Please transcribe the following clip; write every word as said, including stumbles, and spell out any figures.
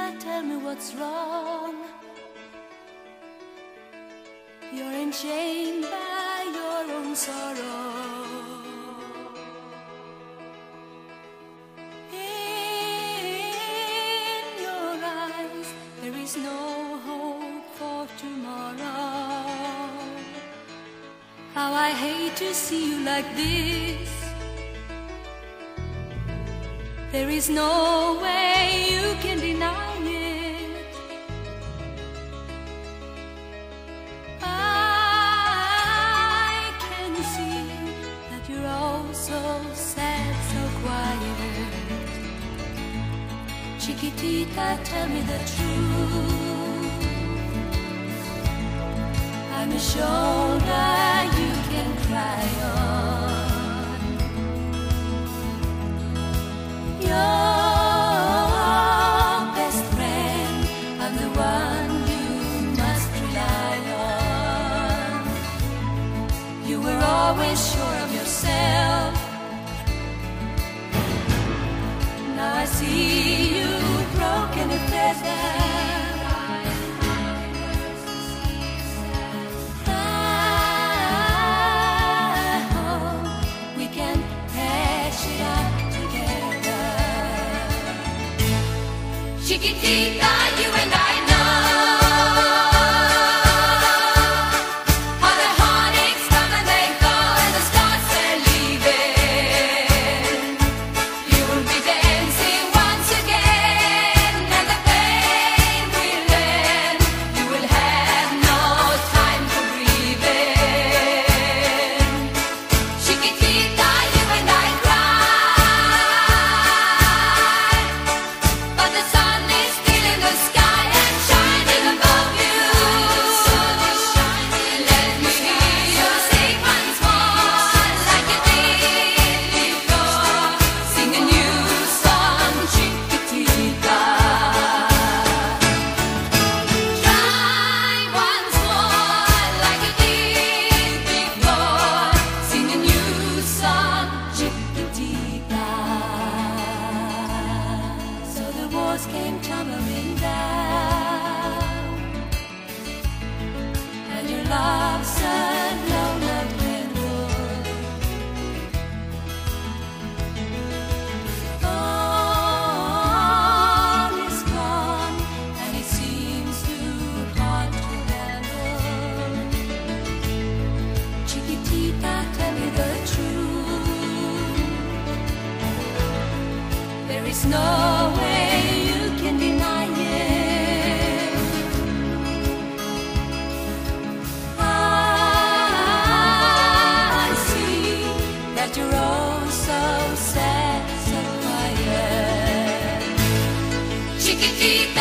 Chiquitita, tell me what's wrong. You're enchained by your own sorrow. In your eyes there is no hope for tomorrow. How I hate to see you like this. There is no way you can deny it. I can see that you're all so sad, so quiet. Chiquitita, tell me the truth. I'm a shoulder you can cry on. Your best friend, I'm the one you must rely on. You were always sure of yourself. Now I see you broken and feathered. Chiquitita, you and I know how the heartaches come and they go, and the stars they're leaving. You will be dancing once again, and the pain will end. You will have no time for grieving. Chiquitita, you and I cry, but the sun the sky and shining above you. Let me hear you sing once more like you did before. Sing a new song, Chiquitita. Try once more like you did before. Sing a new song, Chiquitita. So the walls came tumbling down, and your love's a no-love redwood. All is gone, and it seems too hard to handle. Chiquitita, tell me the truth. There is no way you can deny it. I see that you're oh so sad, so quiet. Chiquitita.